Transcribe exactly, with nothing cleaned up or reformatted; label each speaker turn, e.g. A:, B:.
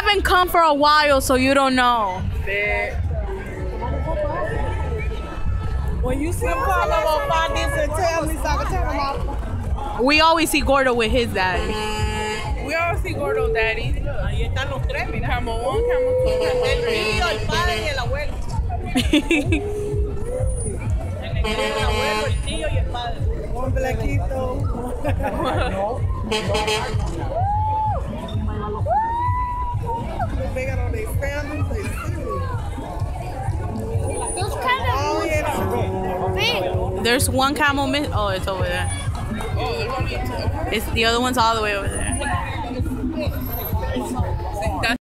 A: haven't come for a while, so you don't know.
B: When you see him come about five this and tell me so I can tell him off.
A: We always see Gordo with his daddy.
B: We always see Gordo daddy. Ahí están los tres, mira. Camel one, camel two, camel three. El tío, el padre y el abuelo. El abuelo, el tío y el padre. Un blanquito. They got on their families, they
C: Those kind of
B: oh, yeah.
C: big.
A: There's one camel miss. Oh, it's over there.
B: Oh, there's only two.
A: It's the other one's all the way over there.